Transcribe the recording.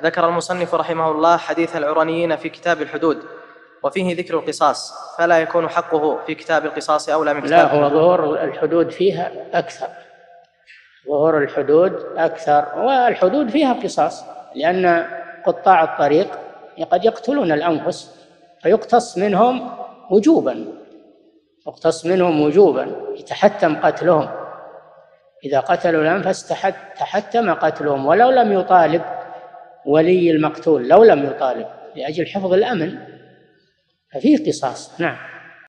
ذكر المصنف رحمه الله حديث العرنيين في كتاب الحدود وفيه ذكر القصاص، فلا يكون حقه في كتاب القصاص أولى من كتاب لا، هو ظهور الحدود فيها أكثر، ظهور الحدود أكثر، والحدود فيها قصاص، لأن قطاع الطريق قد يقتلون الأنفس فيقتص منهم وجوبا، يقتص منهم وجوبا، يتحتم قتلهم، إذا قتلوا الأنفس تحتم قتلهم، ولو لم يطالب ولي المقتول، لو لم يطالب لأجل حفظ الأمن ففيه قصاص. نعم.